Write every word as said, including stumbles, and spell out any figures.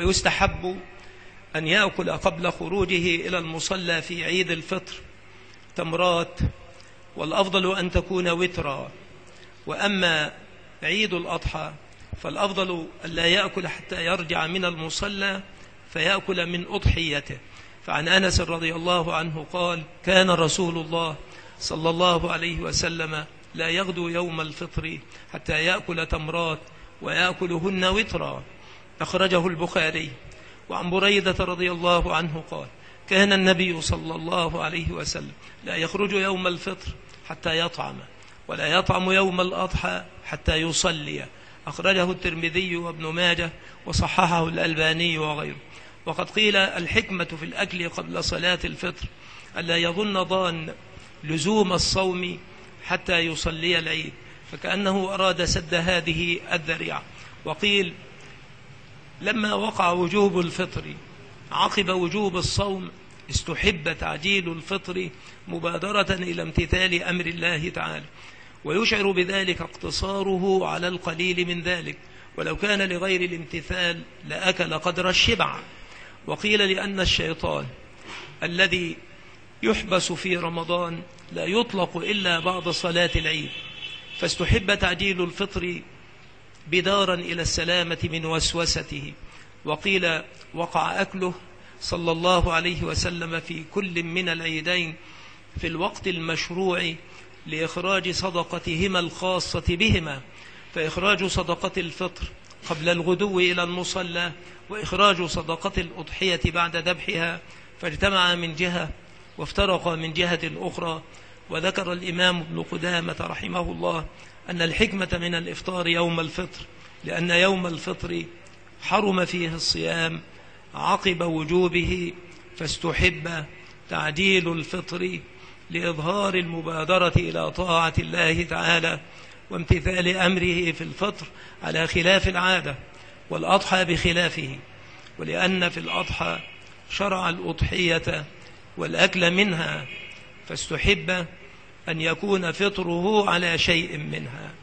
ويستحب أن يأكل قبل خروجه إلى المصلى في عيد الفطر تمرات، والأفضل أن تكون وترا. وأما عيد الأضحى فالأفضل أن لا يأكل حتى يرجع من المصلى فيأكل من أضحيته. فعن أنس رضي الله عنه قال: كان رسول الله صلى الله عليه وسلم لا يغدو يوم الفطر حتى يأكل تمرات ويأكلهن وترا، أخرجه البخاري. وعن بريدة رضي الله عنه قال: كان النبي صلى الله عليه وسلم لا يخرج يوم الفطر حتى يطعم، ولا يطعم يوم الأضحى حتى يصلي، أخرجه الترمذي وابن ماجه وصححه الألباني وغيره. وقد قيل الحكمة في الأكل قبل صلاة الفطر ألا يظن ضان لزوم الصوم حتى يصلي العيد، فكأنه أراد سد هذه الذريعة. وقيل لما وقع وجوب الفطر عقب وجوب الصوم استحب تعجيل الفطر مبادرة إلى امتثال أمر الله تعالى، ويشعر بذلك اقتصاره على القليل من ذلك، ولو كان لغير الامتثال لأكل قدر الشبع. وقيل لأن الشيطان الذي يحبس في رمضان لا يطلق إلا بعد صلاة العيد، فاستحب تعجيل الفطر بدارا إلى السلامة من وسوسته. وقيل وقع أكله صلى الله عليه وسلم في كل من العيدين في الوقت المشروع لإخراج صدقتهما الخاصة بهما، فإخراج صدقة الفطر قبل الغدو إلى المصلى وإخراج صدقة الأضحية بعد ذبحها، فاجتمع من جهة وافترق من جهة أخرى. وذكر الإمام ابن قدامة رحمه الله أن الحكمة من الإفطار يوم الفطر لأن يوم الفطر حرم فيه الصيام عقب وجوبه، فاستحب تعجيل الفطر لإظهار المبادرة إلى طاعة الله تعالى وامتثال أمره في الفطر على خلاف العادة، والأضحى بخلافه. ولأن في الأضحى شرع الأضحية والأكل منها، فاستحب أن يكون فطره على شيء منها.